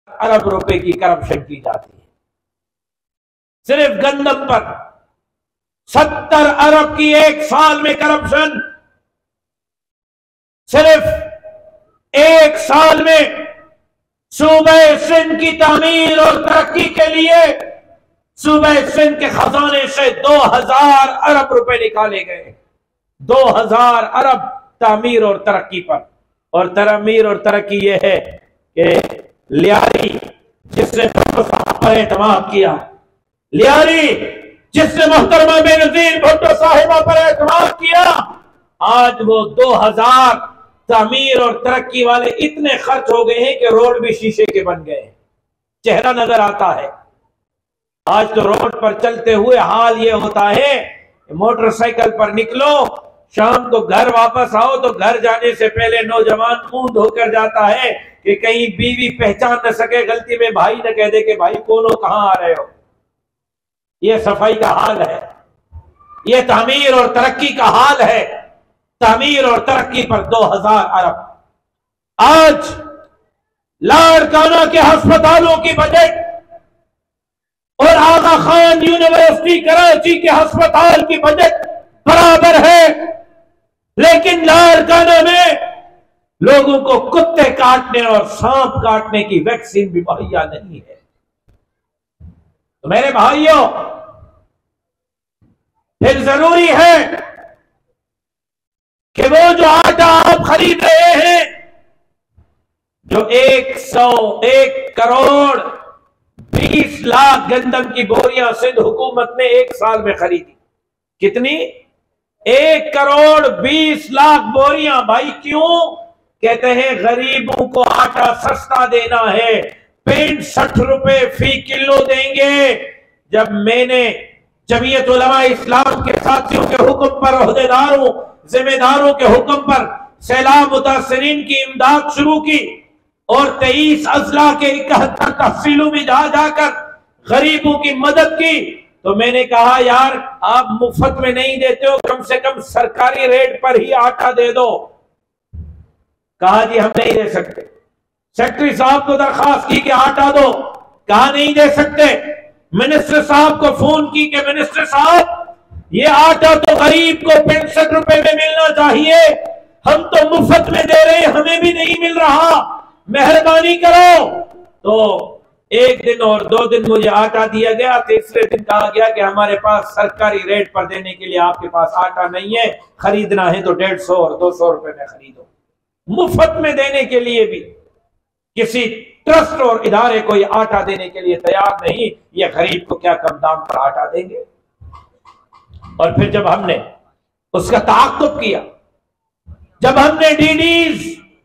अरब रुपए की करप्शन की जाती है। सिर्फ गंदम पर 70 अरब की एक साल में करप्शन, सिर्फ एक साल में सूबे सिंध की तामीर और तरक्की के लिए सूबे सिंध के खजाने से 2000 अरब रुपए निकाले गए। 2000 अरब तामीर और तरक्की पर। और तामीर और तरक्की यह है कि लियारी जिसने भुट्टो साहब पर एतमाद किया, लियारी जिसने मोहतरमा बेनजीर भुट्टो साहिबा पर एतमाद किया, आज वो 2000 तामीर और तरक्की वाले इतने खर्च हो गए हैं कि रोड भी शीशे के बन गए, चेहरा नजर आता है। आज तो रोड पर चलते हुए हाल ये होता है, मोटरसाइकिल पर निकलो, शाम को घर वापस आओ तो घर जाने से पहले नौजवान मुंह धोकर जाता है कि कहीं बीवी पहचान न सके, गलती में भाई न कह दे कि भाई कौन हो, कहां आ रहे हो। यह सफाई का हाल है, यह तामीर और तरक्की का हाल है। तामीर और तरक्की पर 2000 अरब। आज लाड़काना के अस्पतालों की बजट और आगा खान यूनिवर्सिटी कराची के अस्पताल की बजट बराबर है, लेकिन लाड़काना में लोगों को कुत्ते काटने और सांप काटने की वैक्सीन भी मुहैया नहीं है। तो मेरे भाइयों, फिर जरूरी है कि वो जो आटा आप खरीद रहे हैं, जो 101 करोड़ 20 लाख गंदम की बोरियां सिंध हुकूमत ने एक साल में खरीदी। कितनी? 1 करोड़ 20 लाख बोरियां। भाई क्यों? कहते हैं गरीबों को आटा सस्ता देना है, 65 रुपए फी किलो देंगे। जब मैंने जमीयत उलमा इस्लाम के साथियों के हुक्म पर, ओहदेदारों जिम्मेदारों के हुक्म पर सैलाब मुतासरीन की इमदाद शुरू की और 23 अजला के 71 तहसीलों में जा जाकर गरीबों की मदद की, तो मैंने कहा यार आप मुफ्त में नहीं देते हो, कम से कम सरकारी रेट पर ही आटा दे दो। कहा जी हम नहीं दे सकते। सेक्रेटरी साहब को दरखास्त की कि आटा दो, कहा नहीं दे सकते। मिनिस्टर साहब को फोन की कि मिनिस्टर साहब ये आटा तो गरीब को 65 रुपए में मिलना चाहिए, हम तो मुफ्त में दे रहे हैं, हमें भी नहीं मिल रहा, मेहरबानी करो। तो 1 दिन और 2 दिन मुझे आटा दिया गया। तीसरे दिन कहा गया कि हमारे पास सरकारी रेट पर देने के लिए आपके पास आटा नहीं है, खरीदना है तो 150 और 200 रुपए में खरीदो। मुफ्त में देने के लिए भी किसी ट्रस्ट और इदारे को ये आटा देने के लिए तैयार नहीं, ये गरीब को क्या कम दाम पर आटा देंगे। और फिर जब हमने उसका ताक़ुब किया, जब हमने डीडीज,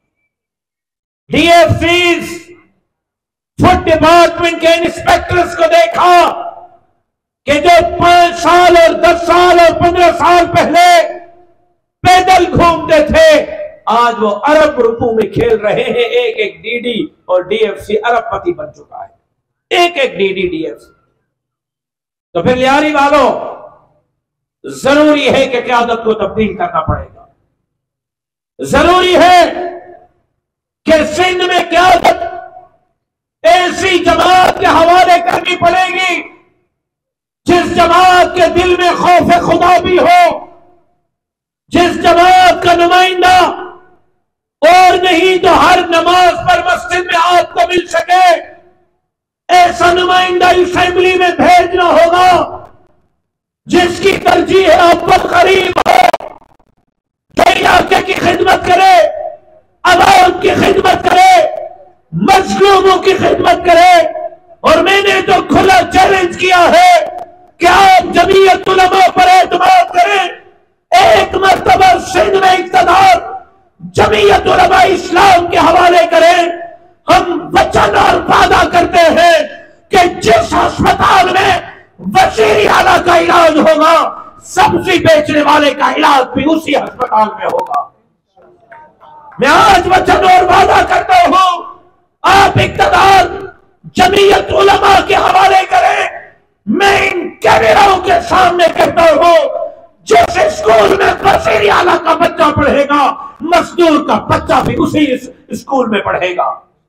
डीएफसीज, फूड डिपार्टमेंट के इंस्पेक्टर्स को देखा कि जो 5 साल और 10 साल और 15 साल पहले पैदल घूमते थे, आज वो अरब रुपयों में खेल रहे हैं। एक एक डीडी और डीएफसी अरबपति बन चुका है, एक एक डीडी डीएफसी। तो फिर लियारी वालों, जरूरी है कि क़यादत को तब्दील करना पड़ेगा। जरूरी है कि सिंध में क़यादत ऐसी जमात के हवाले करनी पड़ेगी जिस जमात के दिल में खौफ खुदा भी हो, जिस जमात का नुमाइंदा और नहीं तो हर नमाज पर मस्जिद में आपको मिल सके, ऐसा नुमाइंदा असेंबली में भेजना होगा जिसकी तरजीह अव्वल करीब हो, जो इलाके की खिदमत करे, अवाम की खिदमत करे, मजलूमों की खिदमत करे। और मैंने तो खुला चैलेंज किया है कि आप जमीयत उलमा पर एतमाद करें, एक मर्तबा सिंध में इक़्तिदार जमीयत उलमा इस्लाम के हवाले करें। हम वचन और वादा करते हैं कि जिस अस्पताल में वज़ीर आला का इलाज होगा, सब्जी बेचने वाले का इलाज भी उसी अस्पताल में होगा। मैं आज वचन और वादा करता हूं, आप इक़्तिदार जमीयत उलमा के हवाले करें। मैं इन कैमराओं के सामने कहता हूं, जिस स्कूल में वज़ीर आला का बच्चा पढ़ेगा, मजदूर का बच्चा भी उसी स्कूल में पढ़ेगा।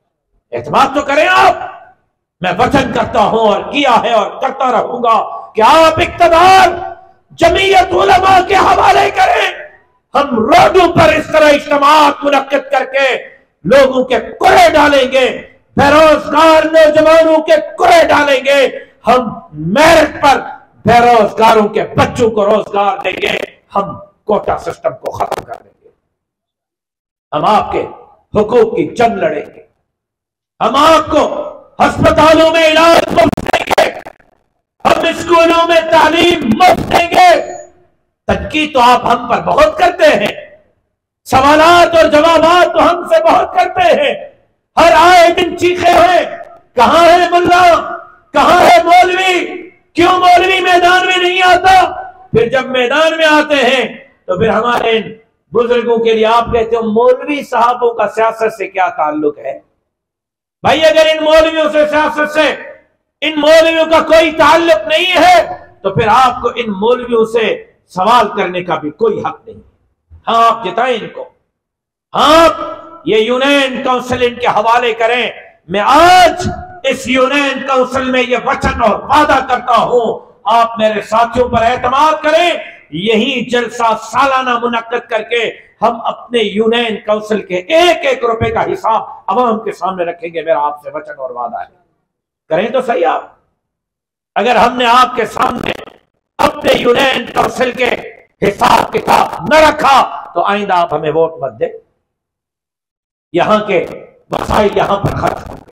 एतमाद तो करें आप। मैं वचन करता हूं और किया है और करता रहूंगा कि आप इक़्तिदार जमीयत उलमा के हवाले करें। हम रोडों पर इस तरह इज्तिमाअत मुनक्किद करके लोगों के कुरे डालेंगे, बेरोजगार नौजवानों के कुरे डालेंगे। हम मेरिट पर बेरोजगारों के बच्चों को रोजगार देंगे। हम कोटा सिस्टम को खत्म कर देंगे। हम आपके हुकूक की जंग लड़ेंगे। हम आपको अस्पतालों में इलाज मुफ्त देंगे। हम स्कूलों में तालीम मुफ्त देंगे। तनकीद तो आप हम पर बहुत करते हैं, सवालात और जवाबात तो हमसे बहुत करते हैं। हर आए दिन चीखे हैं, कहां है मुल्ला, कहां है मौलवी, क्यों मौलवी मैदान में नहीं आता। फिर जब मैदान में आते हैं तो फिर हमारे इन बुजुर्गों के लिए आप कहते हो मौलवी साहबों का सियासत से क्या ताल्लुक है। भाई अगर इन मौलवियों से, सियासत से इन मौलवियों का कोई ताल्लुक नहीं है तो फिर आपको इन मौलवियों से सवाल करने का भी कोई हक नहीं। हाँ, आप जिताएं इनको, आप ये यूनियन काउंसिल इनके हवाले करें। मैं आज इस यूनियन काउंसिल में ये वचन और वादा करता हूं, आप मेरे साथियों पर एतमाद करें। यही जलसा सालाना मुनक्किद करके हम अपने यूनियन काउंसिल के एक एक रुपए का हिसाब अवाम के सामने रखेंगे। मेरा आपसे वचन और वादा है। करें तो सही आप। अगर हमने आपके सामने अपने यूनियन काउंसिल के हिसाब किताब न रखा तो आइंदा आप हमें वोट मत दें। यहां के वसाइल यहां पर खर्च होंगे,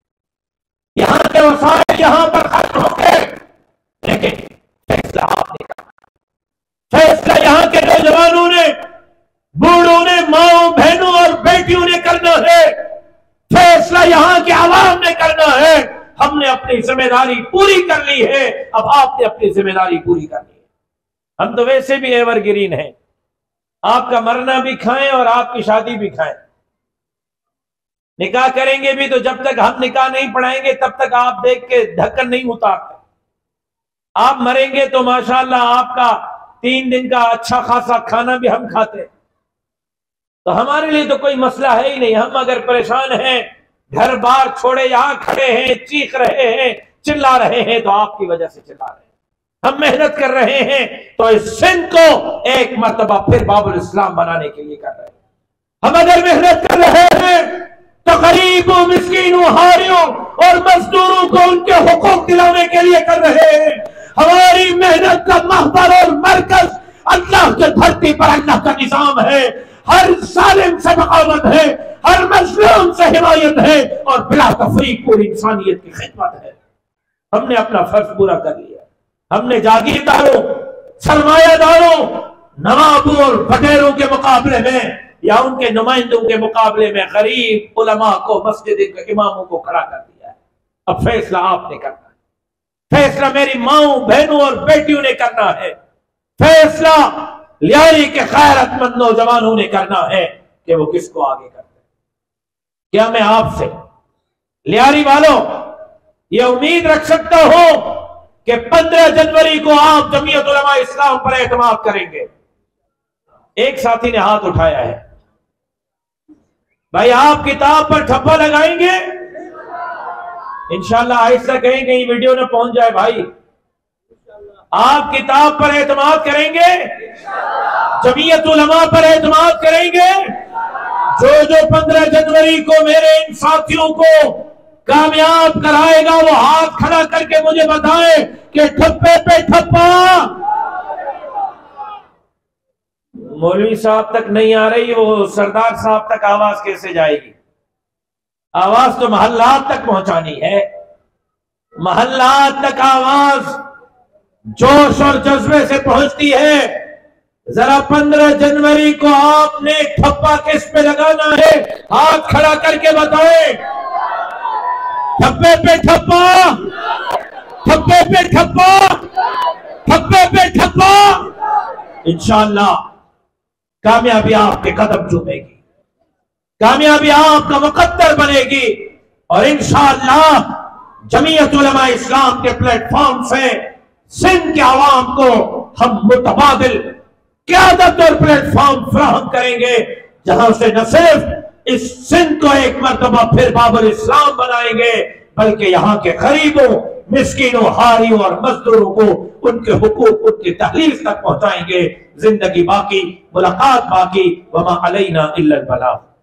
यहां के वसाइल यहां पर खर्च होंगे, लेकिन फैसला आपने करना। फैसला यहां के नौजवानों ने, बूढ़ों ने, माओ बहनों और बेटियों ने करना है। फैसला यहां के आवाम ने करना है। हमने अपनी जिम्मेदारी पूरी कर ली है, अब आपने अपनी जिम्मेदारी पूरी करनी है। हम तो वैसे भी एवरग्रीन हैं, आपका मरना भी खाएं और आपकी शादी भी खाएं। निकाह करेंगे भी तो जब तक हम निकाह नहीं पढ़ाएंगे तब तक आप देख के ढक्कन नहीं उतारते। आप मरेंगे तो माशाल्लाह आपका 3 दिन का अच्छा खासा खाना भी हम खाते। तो हमारे लिए तो कोई मसला है ही नहीं। हम अगर परेशान हैं, घर बार छोड़े यहां खड़े हैं, चीख रहे हैं, चिल्ला रहे हैं तो आपकी वजह से चिल्ला रहे हैं। हम मेहनत कर रहे हैं तो इस सिंध को एक मर्तबा फिर बाबुल इस्लाम बनाने के लिए कर रहे हैं। हम अगर मेहनत कर रहे हैं तो गरीबों, मिस्कीनों, हारियों और मजदूरों को उनके हुकूक दिलाने के लिए कर रहे हैं। हमारी मेहनत का महबर और मरकज अल्लाह की धरती पर अल्लाह का निजाम है। हर जालिम से बगावत है, हर मजलूम से हिमायत है और बिला तफरीक पूरी इंसानियत की खिदमत है। हमने अपना फर्ज पूरा कर लिया। हमने जागीरदारों, सरमायादारों, नवाबों और बटेरों के मुकाबले में या उनके नुमाइंदों के मुकाबले में गरीब उलमा को, मस्जिद के इमामों को खड़ा कर दिया है। अब फैसला आपने करना है। फैसला मेरी माओ, बहनों और बेटियों ने करना है। फैसला लियारी के गैरतमंद नौजवानों ने करना है कि वो किसको आगे करते हैं। क्या मैं आपसे लियारी वालों ये उम्मीद रख सकता हूं कि 15 जनवरी को आप जमीयत उलमा इस्लाम पर एतमाद करेंगे? एक साथी ने हाथ उठाया है। भाई आप किताब पर ठप्पा लगाएंगे? इंशाल्लाह आहिस्ता कहीं वीडियो न पहुंच जाए। भाई आप किताब पर एतमाद करेंगे? जमीयत उलमा पर एतमाद करेंगे? जो 15 जनवरी को मेरे इन साथियों को कामयाब कराएगा वो हाथ खड़ा करके मुझे बताए कि ठप्पे पे ठप्पा। मौलवी साहब तक नहीं आ रही, वो सरदार साहब तक आवाज कैसे जाएगी? आवाज तो महल्लात तक पहुंचानी है। महल्लात तक आवाज जोश और जज्बे से पहुंचती है। जरा 15 जनवरी को आपने ठप्पा किस पे लगाना है? हाथ खड़ा करके बताएं। ठप्पे पे ठप्पा, ठप्पे पे ठप्पा, ठप्पे पे ठप्पा। इंशाअल्लाह कामयाबी आपके कदम चूमेगी, कामयाबी आपका मुकद्दर बनेगी और इंशाअल्लाह जमीयत उलमा इस्लाम के प्लेटफॉर्म से सिंध के आवाम को हम मुतबादिल क़यादत और प्लेटफॉर्म फराहम करेंगे, जहां से न सिर्फ इस सिंध को एक मरतबा फिर बाबुल इस्लाम बनाएंगे, बल्कि यहाँ के गरीबों, मिस्किनों, हारियों और मजदूरों को उनके हुकूक, उनकी तहलील तक पहुंचाएंगे। जिंदगी बाकी, मुलाकात बाकी। वमा अलैना इल्लल बलाग।